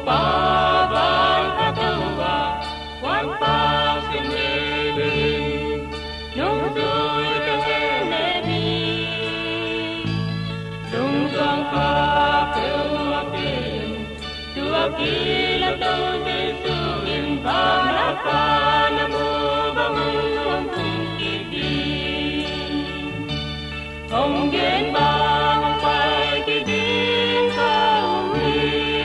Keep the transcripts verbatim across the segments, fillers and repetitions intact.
pa ban katawa wan pa sinilin nung tôi ta nghe đi nung giang pa kêu tin tua kila tôi đi suin pa na pa na mu bangun tung kiki không gen ba không phải cái din sao đi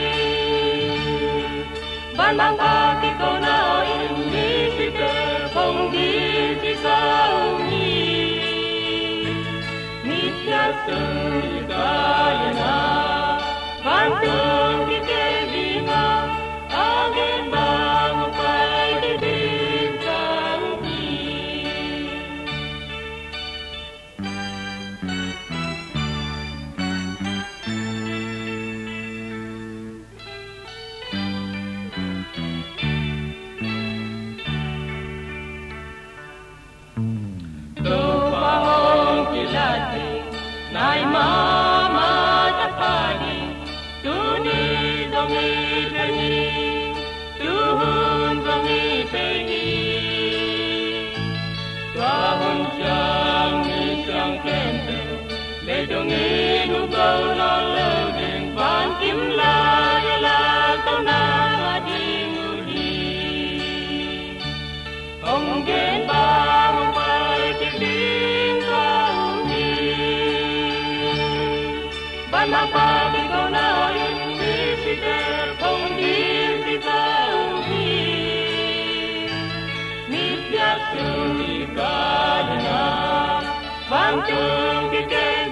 ban mang ta cái câu nói đi thì không đi thì sao đi nít ya sung ka na ban tung cái cái đi mà ta gen ba không phải cái din sao đi Nai mama tapani tuni dongi peni tuhun dongi peni tuahun chang ni chang kento le dongi nu kau na le ding ban kim la ya la kau na di ngudi ong gen ba ong pai ki ding kau ban mang pa cái câu nói đi thì đẹp không đi thì sao đi nít ya sung đi ca na vang chung cái